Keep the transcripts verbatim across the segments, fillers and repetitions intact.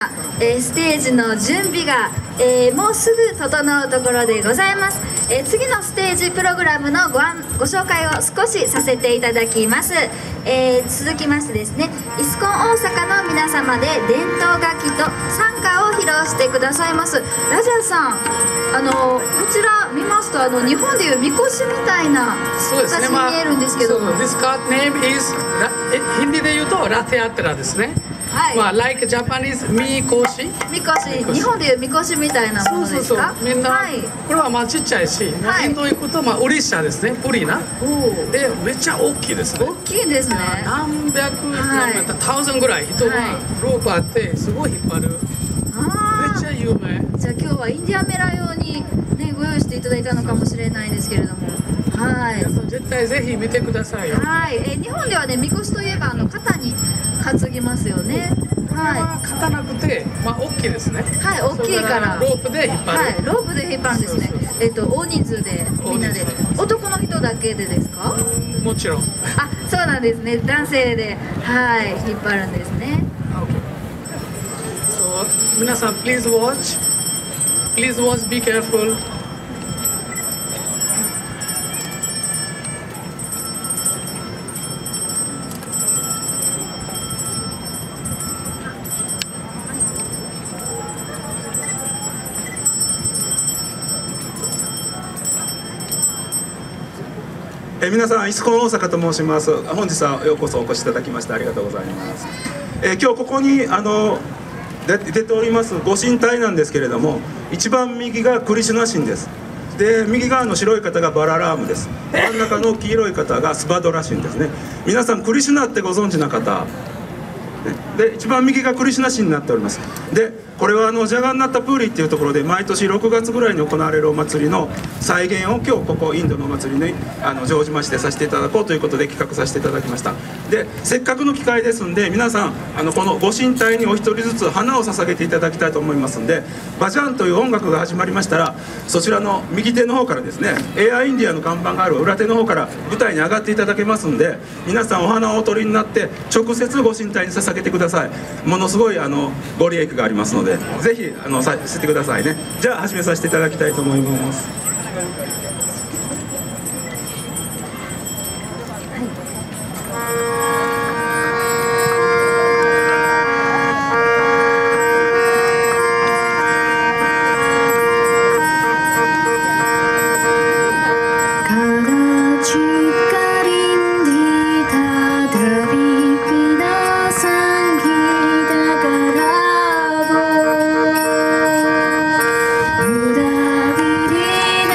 えー、ステージの準備が、えー、もうすぐ整うところでございます。えー、次のステージプログラムのご案ご紹介を少しさせていただきます。えー、続きましてですね、イスコン大阪の皆様で伝統楽器と賛歌を披露してくださいます。ラジャーさん、あのこちら見ますとあの日本でいうみこしみたいな形に見えるんですけども、 This card name is ヒンディで言うとラテアテラですね。はい、まあ like Japanese みこし。 みこし、日本でいうみこしみたいなものですか？そうそうそう。 みんな、 はい、 これはまあちっちゃいし、はい、インド行くとまあウリシャですね、プリナ。でめっちゃ大きいですね。 大きいですね。 何百、はい、タウザンぐらい人がロープあってすごい引っ張る。はい、めっちゃ有名。 じゃあ今日はインディアメラ用にねご用意していただいたのかもしれないですけれども、はい。 絶対ぜひ見てくださいよ。 はい。え日本ではねみこしといえばあの肩に担ぎますよね。 はい。肩なくて、まあ大きいですね。 はい、大きいから。 ロープで引っ張る。 はい、ロープで引っ張るんですね。えっと大人数でみんなで。男の人だけでですか？ もちろん。 あ、そうなんですね。男性ではい引っ張るんですね。 So 皆さん please watch, please watch, be careful. え皆さん、イスコン大阪と申します。本日はようこそお越しいただきましてありがとうございます。え今日ここにあの出ておりますご神体なんですけれども、一番右がクリシュナ神です。で右側の白い方がバララームです。真ん中の黄色い方がスバドラ神ですね。皆さんクリシュナってご存知な方で、一番右がクリシュナ神になっております。でこれはあのジャガンナッタプーリっていうところで毎年ろくがつぐらいに行われるお祭りの再現を今日ここインドのお祭りにあの城島市でさせていただこうということで企画させていただきました。でせっかくの機会ですんで皆さんあのこのご神体にお一人ずつ花を捧げていただきたいと思いますんで、バジャンという音楽が始まりましたらそちらの右手の方からですね、エアインディアの看板がある裏手の方から舞台に上がっていただけますんで、皆さんお花をお取りになって直接ご神体に捧げてください。ものすごいあのご利益がありますのでぜひあのさせてくださいね。じゃあ始めさせていただきたいと思います。 Buddha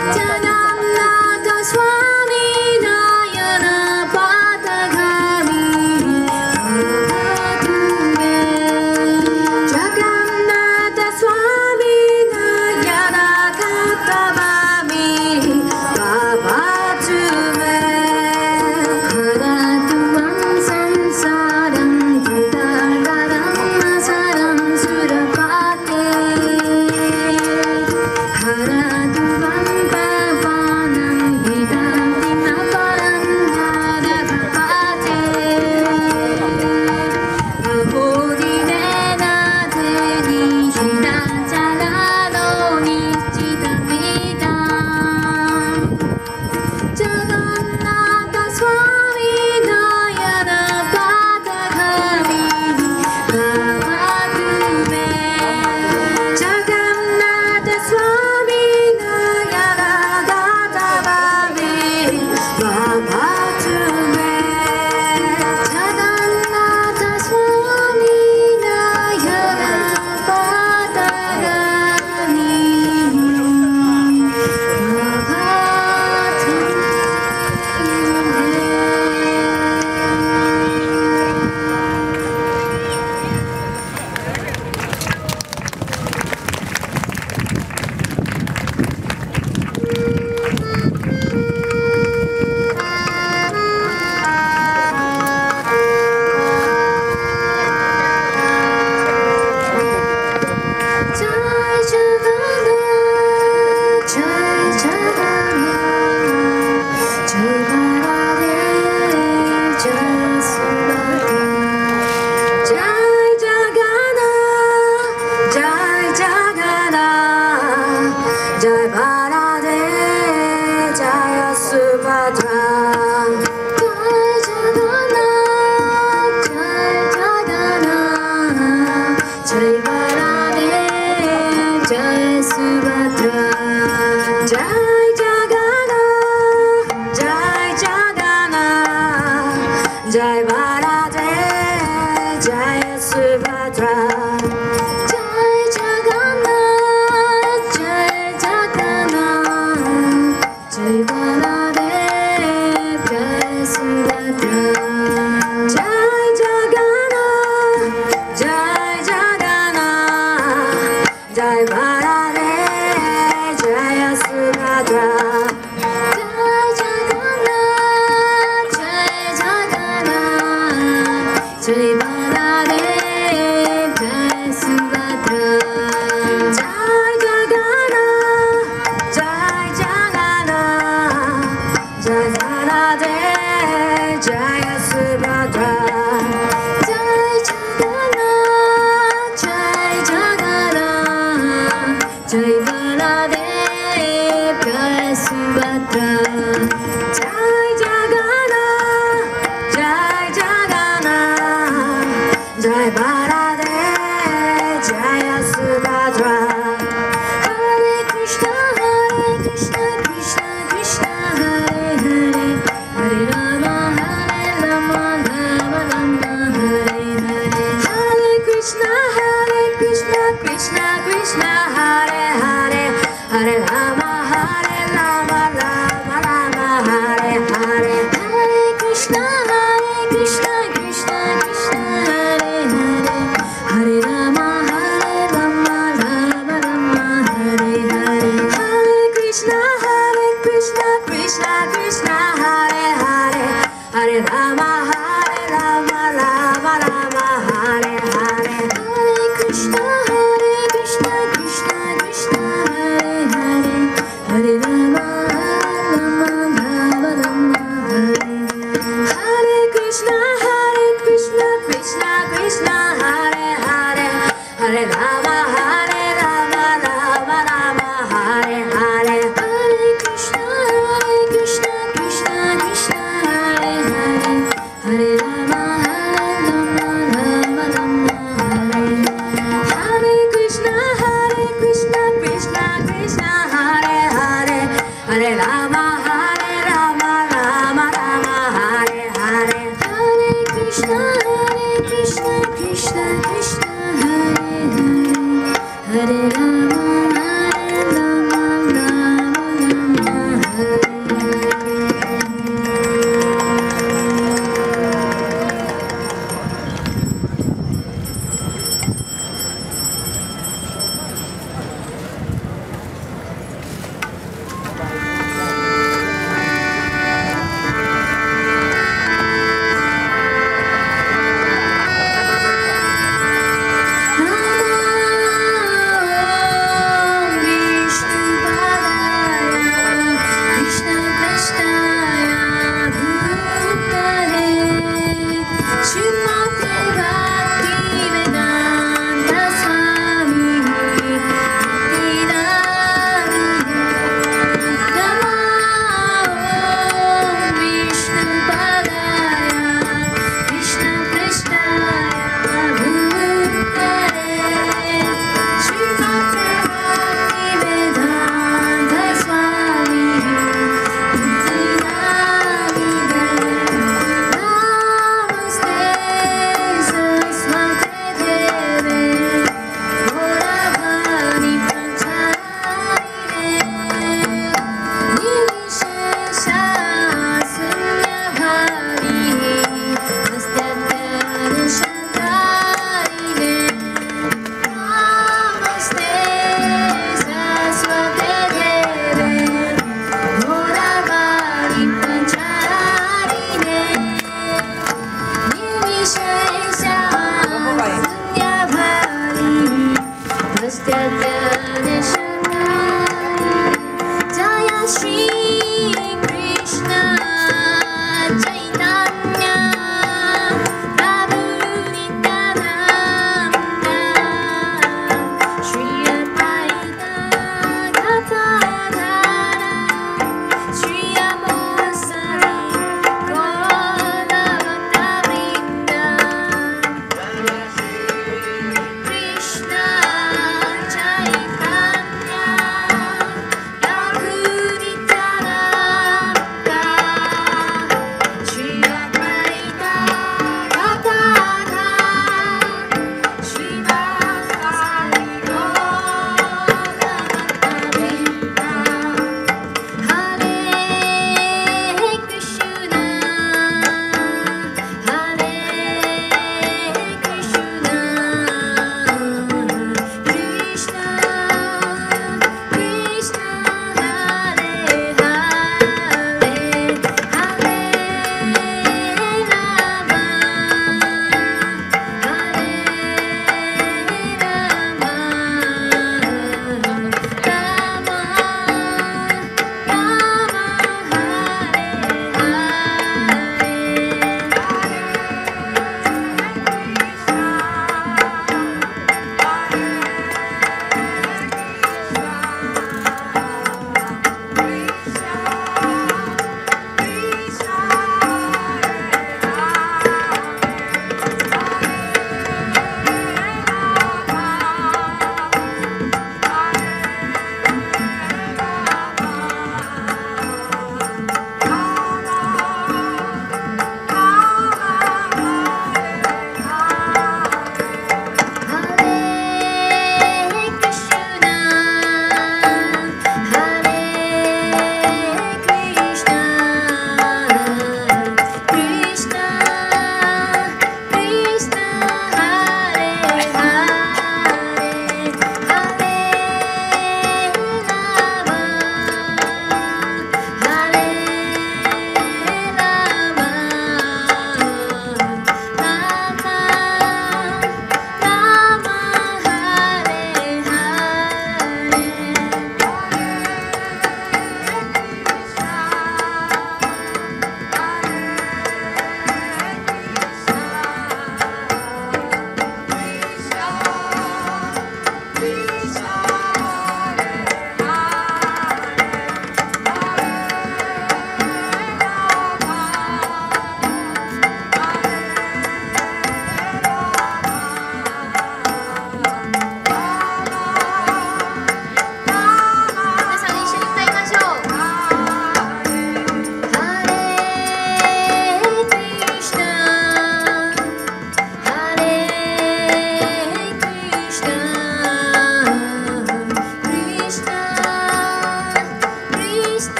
Hare Rama, Hare Rama, Rama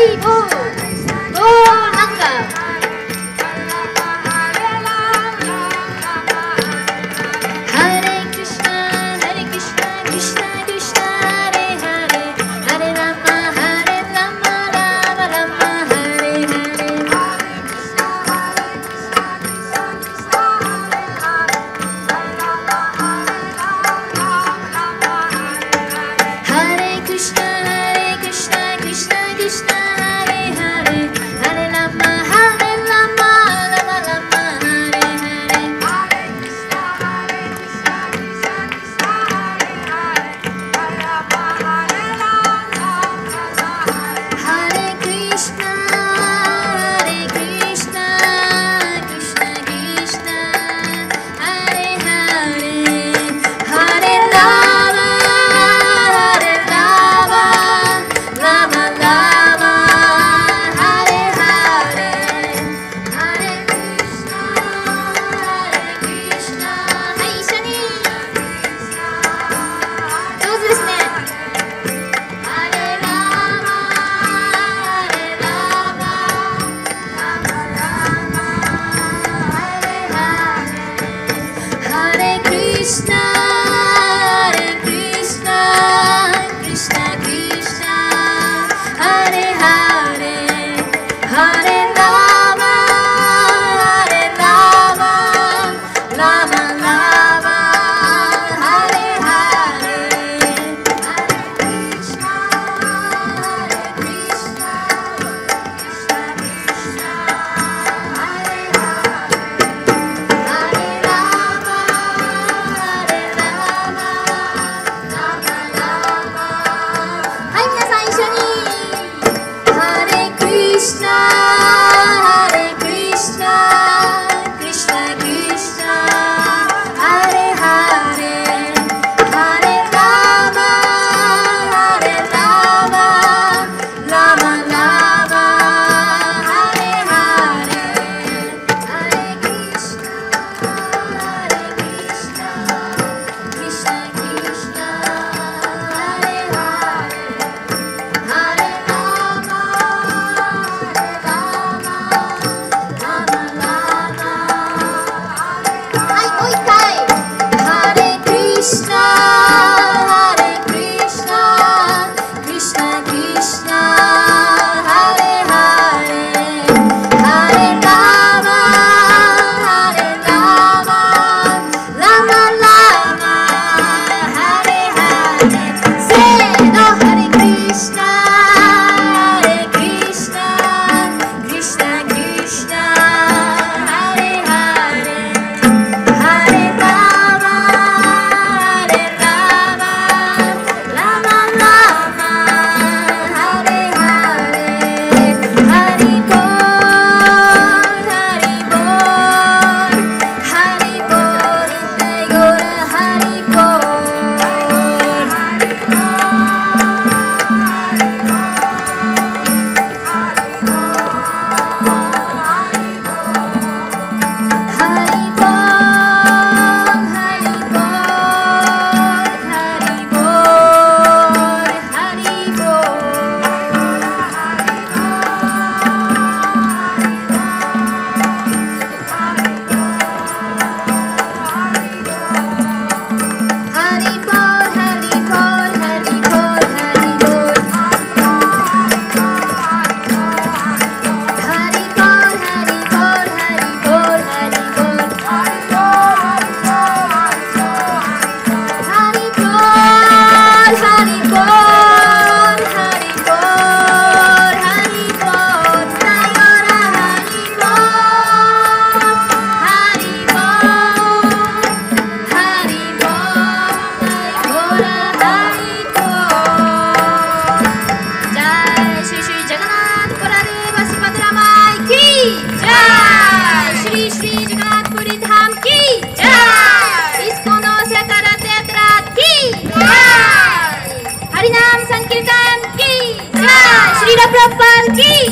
リボー。おー、なんか。प्रभुपाद की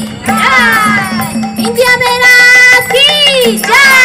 जय, इंडिया मेरा की जय।